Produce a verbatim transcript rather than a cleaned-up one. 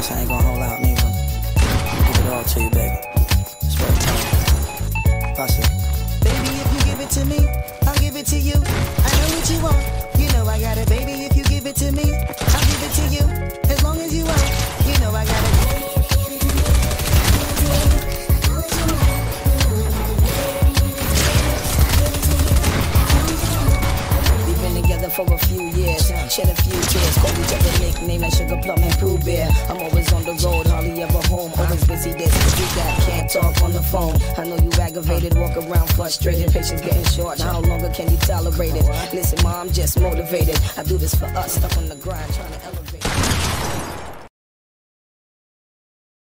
I ain't gonna hold out neither. I'll give it all to you, baby. Swear to God. Bust it. Baby, if you give it to me, I'll give it to you. I know what you want. You know I got it, baby. If you give it to me, I'll give it to you. As long as you want, you know I got it. For a few years, shed a few tears, call each other nickname like Sugar Plum and Pooh Bear. I'm always on the road, hardly ever home, always busy this, busy that, can't talk on the phone. I know you aggravated, walk around frustrated, patience getting short, how longer can you tolerate it? Listen, ma, I'm just motivated, I do this for us, stuck on the grind, trying to elevate.